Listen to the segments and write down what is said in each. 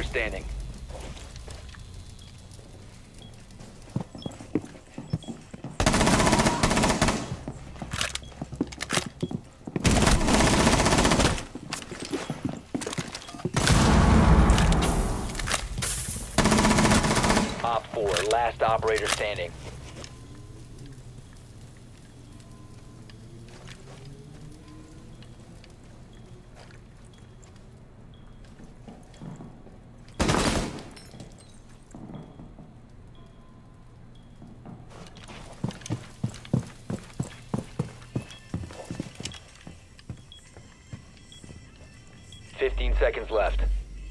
standing. Op 4, last operator standing. Fifteen seconds left.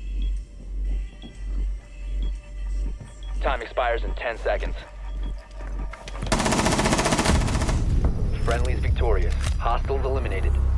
Time expires in 10 seconds. Friendly's victorious. Hostiles eliminated.